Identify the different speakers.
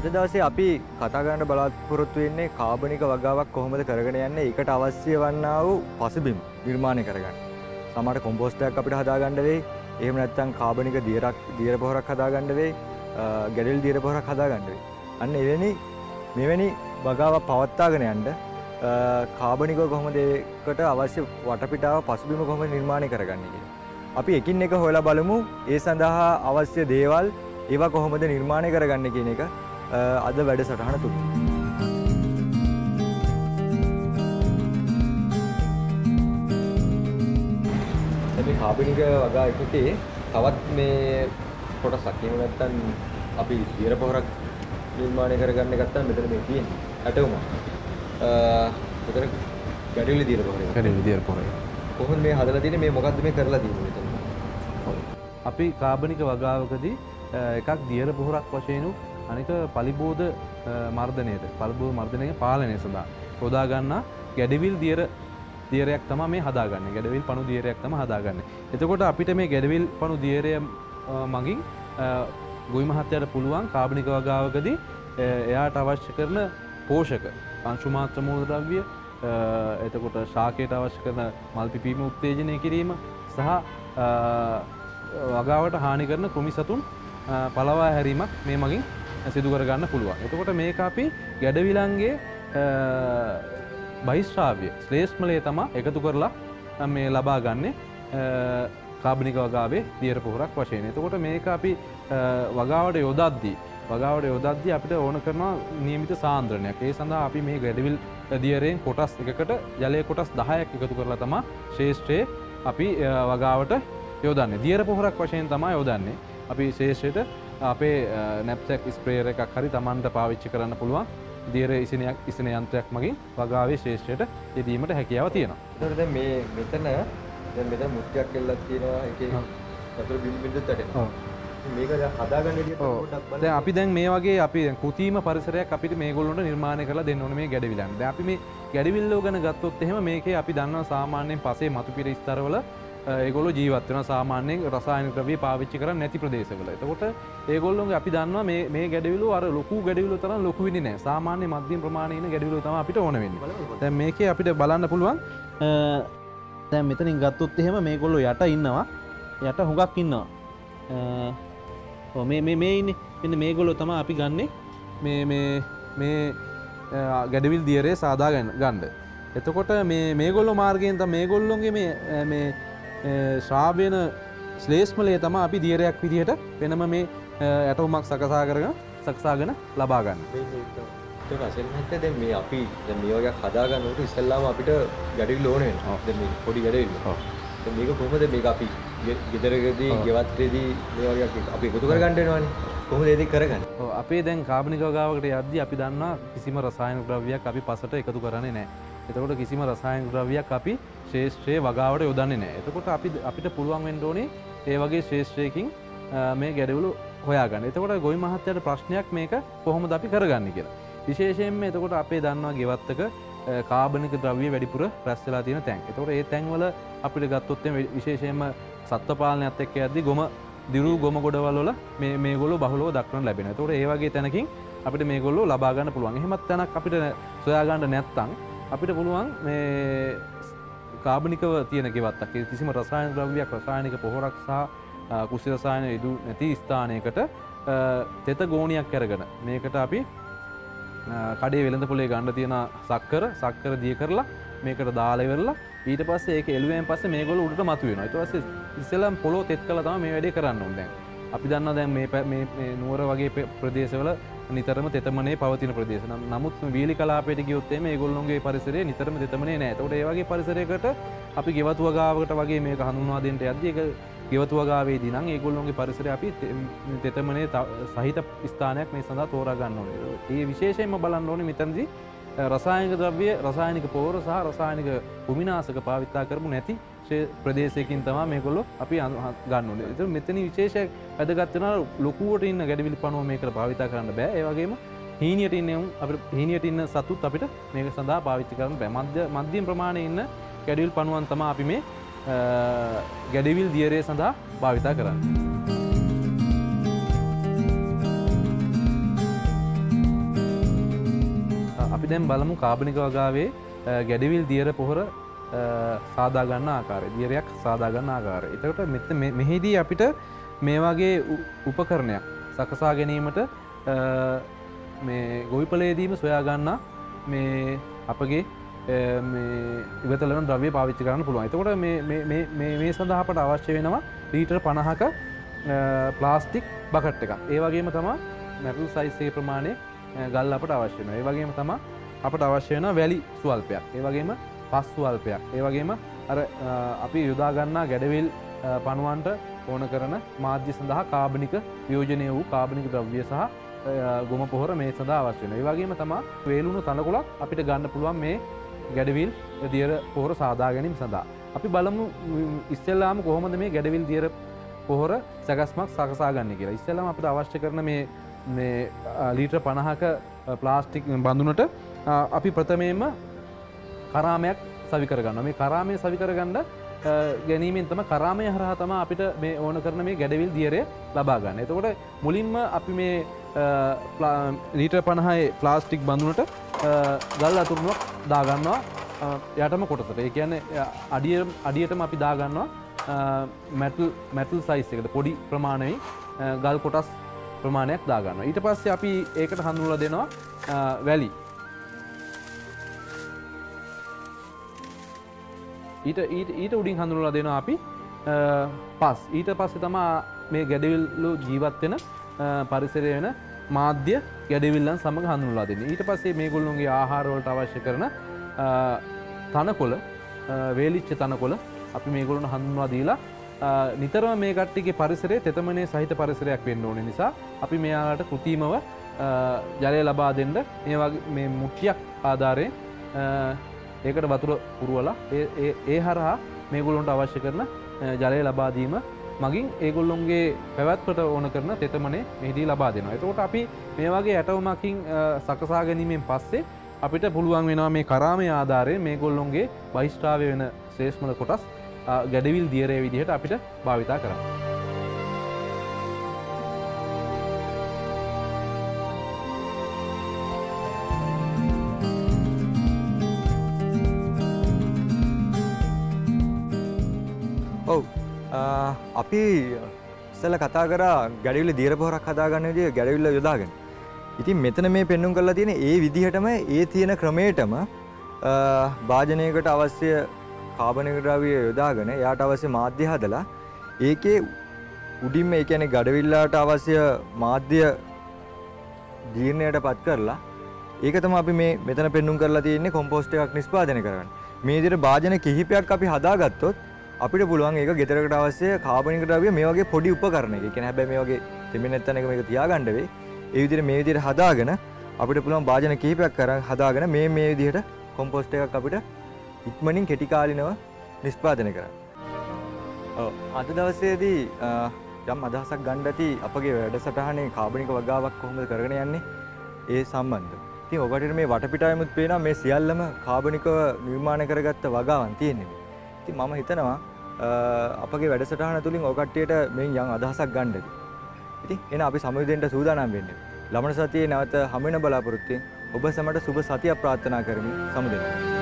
Speaker 1: අද දවසේ අපි කතා කරන්න බලාපොරොත්තු වෙන්නේ කාබනික වගාවක් කොහොමද කරගෙන යන්නේ ඒකට අවශ්‍ය වන්නා වූ පසුබිම නිර්මාණය කරගන්න. සමහර කොම්පෝස්ට් එකක් අපිට හදාගන්න වෙයි. එහෙම නැත්නම් කාබනික දියර පොහොරක් හදාගන්න වෙයි. ගැඩවිල් දියර පොහොරක් හදාගන්න වෙයි. අන්න මෙවැනි වගාවක් පවත්වාගෙන යන්න කාබනික කොහොමද ඒකට අවශ්‍ය වටපිටාව පසුබිම කොහොමද නිර්මාණය කරගන්නේ කියලා. අපි එකින් එක හොයලා බලමු. ඒ සඳහා අවශ්‍ය දේවල් ඒවා කොහොමද නිර්මාණය කරගන්නේ කියන එක අද වැඩසටහන තුල. මේ කාබනික වගා එකේ තවත් මේ කොටසක් එහෙම නැත්නම් අපි දියර පොහොරක් නිර්මාණය කරගන්න ගත්තා මෙතන මේ තියෙන්නේ ඇටවුම. මෙතන ගැඩවිලි දියර පොහොරේ. ගැඩවිලි දියර පොහොරේ. කොහොමද මේ හදලා තියෙන්නේ මේ මොකද්ද මේ කරලා තියෙන්නේ මෙතන?
Speaker 2: අපි කාබනික වගාවකදී එකක් දියර පොහොරක් වශයෙන් අනික පලිබෝධ මර්ධනයේ පාලනය සඳහා යොදා ගන්නා ගැඩවිල් දියරයක් තමයි මේ හදාගන්නේ. ගැඩවිල් පණු දියරයක් තමයි හදාගන්නේ. එතකොට අපිට මේ ගැඩවිල් පණු දියරය මගින් ගොවි මහත්තයාට පුළුවන් කාබනික වගාවකදී එයාට අවශ්‍ය කරන පෝෂක අංශු මාත්‍ර මූලද්‍රව්‍ය එතකොට ශාකයට අවශ්‍ය කරන මල් පිපීම උත්තේජනය කිරීම සහ වගාවට හානි කරන කෘමි සතුන් පළවා හැරීමක් මේ මගින් සිදු කර ගන්න පුළුවන්. එතකොට මේක අපි ගැඩවිලන්ගේ බහිස්්‍රාව්‍ය ශ්ලේෂ්මලය තමයි එකතු කරලා මේ ලබා ගන්නේ කාබනික වගාවේ දියර පොහොරක් වශයෙන්. එතකොට මේක අපි වගාවට යොදද්දී අපිට ඕන කරනවා නියමිත සාන්ද්‍රණයක්. ඒ සඳහා අපි මේ ගැඩවිල් දියරෙන් කොටස් එකකට ජලය කොටස් 10ක් එකතු කරලා තමයි ශේෂ්ත්‍රයේ අපි වගාවට යොදන්නේ. දියර පොහොරක් වශයෙන් තමයි යොදන්නේ. අපි ශේෂ්ත්‍රයට අපේ නැප්සැක් ස්ප්‍රේයර් එකක් හරි Tamanට පාවිච්චි කරන්න පුළුවන්. දියර ඉසින යන්ත්‍රයක් මගින් වගාවේ ශේෂ්ත්‍රයට යෙදීමට හැකියාව තියෙනවා.
Speaker 1: ඒතකොට දැන් මෙතන මුට්ටියක් එල්ලක් තියෙනවා. ඒකේ වතුර බින්දුත් ඇටෙනවා. මේක දැන් හදාගන්න විදිහට පොඩ්ඩක් බලන්න.
Speaker 2: දැන් අපි දැන් මේ වගේ අපි දැන් කෘතිම පරිසරයක් අපිට මේගොල්ලොන්ට නිර්මාණය කරලා දෙන්න ඕනේ මේ ගැඩවිලන්. දැන් අපි මේ ගැඩවිල්ලෝ ගැන ගත්තොත් එහෙම මේකේ අපි දන්නවා සාමාන්‍යයෙන් පසේ මතුපිර ස්තරවල ඒගොල්ලෝ ජීවත් වෙනවා සාමාන්‍යයෙන් රසායනික ද්‍රව්‍ය පාවිච්චි කරන්නේ නැති ප්‍රදේශවල. එතකොට ඒගොල්ලෝගේ අපි දන්නවා මේ ගැඩවිලෝ අර ලොකු ගැඩවිලෝ තරම් ලොකු වෙන්නේ නැහැ. සාමාන්‍ය මධ්‍යම ප්‍රමාණයේ ඉන්න ගැඩවිලෝ තමයි අපිට ඕන වෙන්නේ. දැන් මේකේ අපිට බලන්න පුළුවන් දැන් මෙතනින් ගත්තොත් එහෙම මේගොල්ලෝ යට ඉන්නවා. යට හුඟක් ඉන්නවා. මේ ඉන්නේ. මෙන්න මේගොල්ලෝ තමයි අපි ගන්නෙ මේ ගැඩවිල් දියරේ සාදා ගන්න. එතකොට මේගොල්ලෝ මාර්ගයෙන් තමයි මේගොල්ලෝගේ මේ ශ්‍රාව්‍යන ශ්ලේෂ්මලය තමයි අපි දියරයක් විදිහට වෙනම මේ ඇටවුමක් සකසාගෙන ලබා ගන්න.
Speaker 1: ඒක අසල් නැත්නම් දැන් මේ අපි දැන් මේ වගේ හදා ගන්නකොට ඉස්සෙල්ලාම අපිට ගැඩවිල් ඕන වෙනවා. දැන් මේ පොඩි ගැඩවිල්. දැන් මේක කොහොමද මේක අපි ගෙදරකදී ගෙවත්‍රේදී මේ වගේ අපි එකතු කරගන්න වෙනවනේ. කොහොමද ඒක කරගන්නේ?
Speaker 2: ඔව් අපේ දැන් කාබනික වගාවකට යද්දී අපි දන්නවා කිසිම රසායනික ද්‍රව්‍යයක් අපි පසට එකතු කරන්නේ නැහැ. එතකොට කිසිම රසායනික ද්‍රව්‍යයක් අපි ශේෂ්ත්‍රයේ වගාවට යොදන්නේ නැහැ. එතකොට අපිට පුළුවන් වෙන්න ඕනේ ඒ වගේ ශේෂ්ත්‍රයකින් මේ ගැඩවිලු හොයාගන්න. එතකොට ගොවි මහත්තයාට ප්‍රශ්නයක් මේක කොහොමද අපි කරගන්නේ කියලා. විශේෂයෙන්ම එතකොට අපේ දන්නවා ගෙවත්තක කාබනික ද්‍රව්‍ය වැඩිපුර රැස් වෙලා තියෙන තැන්. එතකොට ඒ තැන්වල අපිට ගත්තොත් විශේෂයෙන්ම සත්ත්ව පාලනයත් එක්ක යද්දී දිරු ගොම ගොඩවල් වල මේගොල්ලෝ බහුලව දක්වන්න ලැබෙනවා. එතකොට ඒ වගේ තැනකින් අපිට මේගොල්ලෝ ලබා ගන්න පුළුවන්. එහෙමත් තැනක් අපිට සොයා ගන්න නැත්නම් අපිට පුළුවන් මේ කාබනිකව තියෙන ගෙවත්තක් කිසිම රසායනික ද්‍රව්‍යයක් රසායනික පොහොරක් සහ කුසි රසායන ඉදු නැති ස්ථානයකට තෙත ගෝණියක් අරගෙන මේකට අපි කඩේ වෙළඳ පොලේ ගන්න තියෙන සක්කර දිය කරලා මේකට දාලා ඉවරලා ඊට පස්සේ ඒක එළුවෙන් පස්සේ මේගොල්ලෝ උඩට මතුවෙනවා. ඊට පස්සේ ඉස්සෙල්ලාම පොළොව තෙත් කළා තමයි මේ වැඩේ කරන්න ඕනේ. දැන් අපි දන්නවා දැන් මේ නුවර වගේ ප්‍රදේශවල නිතරම තෙතමනේ පවතින ප්‍රදේශ. නමුත් වීලි කලාපයට ගියොත් එimhe මේගොල්ලෝගේ පරිසරයේ නිතරම තෙතමනේ නැහැ. ඒකට ඒ වගේ පරිසරයකට අපි ගෙවතු වගාවකට වගේ මේක හඳුන්වා දෙන්න යද්දී ඒක ගෙවතු වගාවේදී නම් ඒගොල්ලෝගේ පරිසරය අපි තෙතමනේ සහිත ස්ථානයක් මේ සඳහා තෝරා ගන්න ඕනේ. ඒ විශේෂයෙන්ම බලන්න ඕනේ මෙතනදී රසායනික ද්‍රව්‍ය රසායනික පොහොර සහ රසායනික භූමිනාශක භාවිතා කරමු නැති ප්‍රදේශයකින් තමයි මේගොල්ලෝ අපි ගන්න ඕනේ. ඒතර මෙතන විශේෂ වැදගත් වෙනවා ලොකුවට ඉන්න ගැඩවිලි පණුව මේකට භාවිතා කරන්න බෑ. ඒ වගේම හීනියට ඉන්න සතුත් අපිට මේක සඳහා පාවිච්චි කරන්න බෑ. මධ්‍යම ප්‍රමාණයේ ඉන්න ගැඩවිල් පණුවන් තමයි අපි මේ ගැඩවිල් දියරේ සඳහා භාවිතා කරන්නේ. අපි දැන් බලමු කාබනික වගාවේ ගැඩවිල් දියර පොහොර සාදා ගන්න ආකාරය. දියරයක් සාදා ගන්න ආකාරය. එතකොට මෙහිදී අපිට මේ වගේ උපකරණයක් සකසා ගැනීමට මේ ගොවිපලයේදීම සොයා ගන්න මේ අපගේ ඉවතලන ද්‍රව්‍ය පාවිච්චි කරන්න පුළුවන්. එතකොට මේ සඳහා අපට අවශ්‍ය වෙනවා ලීටර් 50ක ප්ලාස්ටික් බකට් එකක්. ඒ වගේම තමයි මෙටල් සයිස් එකේ ප්‍රමාණය ගල් අපට අවශ්‍ය වෙනවා. ඒ වගේම තමයි අපට අවශ්‍ය වෙනවා වැලි ස්වල්පයක්. ඒ වගේම පස් ස්වල්පයක්. ඒ වගේම අර අපි යොදා ගන්නා ගැඩවිල් පණුවන්ට ඕන කරන මාධ්‍ය සඳහා කාබනික වියෝජනය වූ කාබනික ද්‍රව්‍ය සහ ගොම පොහොර මේ සඳහා අවශ්‍ය වෙනවා. ඒ වගේම තමයි වේලුණු තනකොළක් අපිට ගන්න පුළුවන් මේ ගැඩවිල් දියර පොහොර සාදා ගැනීම සඳහා. අපි බලමු ඉස්සෙල්ලාම කොහොමද මේ ගැඩවිල් දියර පොහොර සැකස්මක් සකසා ගන්න කියලා. ඉස්සෙල්ලාම අපිට අවශ්‍ය කරන මේ ලීටර් 50ක ප්ලාස්ටික් බඳුනට අපි ප්‍රථමයෙන්ම කරාමයක් සවි කරගන්නවා. මේ කරාමය සවි කරගන්න ගැනීමෙන් තමයි කරාමය හරහා තමයි අපිට මේ ඕන කරන මේ ගැඩවිල් දියරය ලබා ගන්න. එතකොට මුලින්ම අපි මේ ලීටර් 50 ප්ලාස්ටික් බඳුනට ගල් අතුරුණුවක් දාගන්නවා යටම කොටසට. ඒ කියන්නේ අඩියටම අපි දාගන්නවා මෙටල් සයිස් එකට පොඩි ප්‍රමාණයේ ගල් කොටස් ප්‍රමාණයක් දාගන්නවා. ඊට පස්සේ අපි ඒකට හඳුන්වලා දෙනවා වැලි. ඊට උඩින් හඳුන්වලා දෙනවා අපි පස්. ඊට පස්සේ තමයි මේ ගැඩවිල්ලු ජීවත් වෙන පරිසරය වෙන මාධ්‍ය ගැඩවිල්ලන් සමග හඳුන්වලා දෙන්නේ. ඊට පස්සේ මේගොල්ලෝගේ ආහාර වලට අවශ්‍ය කරන තනකොළ වේලිච්ච තනකොළ අපි මේගොල්ලන්ට හඳුන්වලා දීලා නිතරම මේ කට්ටියගේ පරිසරය තෙතමනේ සහිත පරිසරයක් වෙන්න ඕනේ නිසා අපි මෙයාලට කෘතිමව ජලය ලබා දෙන්න මේ වගේ මේ මුට්ටියක් ආධාරයෙන් ඒකට වතුර පුරවලා ඒ හරහා මේගොල්ලන්ට අවශ්‍ය කරන ජලය ලබා දීම මගින් ඒගොල්ලොන්ගේ පැවැත්මට ඕන කරන තෙතමනේ මෙහිදී ලබා දෙනවා. එතකොට අපි මේ වගේ ඇටවුමකින් සකසා ගැනීමෙන් පස්සේ අපිට පුළුවන් වෙනවා මේ කරාමයේ ආධාරයෙන් මේගොල්ලොන්ගේ බහිෂ්ඨාවය වෙන ශ්‍රේෂ්ඨම කොටස් ගැඩවිල් දියරේ විදිහට අපිට භාවිතා කරන්න.
Speaker 1: ඔව් අපි ඉස්සෙල්ලා කතා කරා ගැඩවිල් දියර පොහොරක් හදාගන්න විදිය ගැඩවිල්ල යොදාගෙන. ඉතින් මෙතන මේ පෙන්눔 කරලා තියෙන ඒ විදිහටම ඒ තියෙන ක්‍රමයටම භාජනයකට අවශ්‍ය කාබනික ද්‍රව්‍ය යොදාගෙන එයාට අවශ්‍ය මාධ්‍ය හදලා ඒකේ උඩින්ම ඒ කියන්නේ ගැඩවිල්ලට අවශ්‍ය මාධ්‍ය ජීර්ණයටපත් කරලා ඒක තමයි අපි මේ මෙතන පෙන්눔 කරලා තියෙන්නේ කොම්පෝස්ට් එකක් නිෂ්පාදනය කරගන්න. මේ විදිහට භාජන කිහිපයක් අපි හදාගත්තොත් අපිට පුළුවන් ඒක ගෙදරකට අවශ්‍ය කාබනික ද්‍රව්‍ය මේ වගේ පොඩි උපකරණයක. ඒ කියන්නේ හැබැයි මේ වගේ තෙමෙන්නේ නැත්නම් එක මේක තියාගන්න වෙයි. ඒ විදිහට මේ විදිහට හදාගෙන අපිට පුළුවන් භාජන කිහිපයක් කරන් හදාගෙන මේ විදිහට කොම්පෝස්ට් එකක් අපිට ඉක්මනින් කෙටි කාලිනව නිෂ්පාදනය කරන්න. ඔව් අද දවසේදී යම් අදහසක් ගන්න ඇති අපගේ වැඩසටහනේ කාබනික වගාවක් කොහොමද කරගෙන යන්නේ ඒ සම්බන්ධව. ඉතින් ඔබට මේ වටපිටාවෙමුත් පේනවා මේ සියල්ලම කාබනිකව නිර්මාණය කරගත්ත වගාවන් තියෙන්නේ. ඉතින් මම හිතනවා අපගේ වැඩසටහන තුලින් ඔය කට්ටියට මෙන් යම් අදහසක් ගන්න ඇති. ඉතින් එන අපි සමුදෙන්න සූදානම් වෙන්නේ. ලබන සතියේ නැවත හමු වෙන බලාපොරොත්තුෙන් ඔබ සැමට සුබ සතියක් ප්‍රාර්ථනා කරමි. සමුදෙන්න.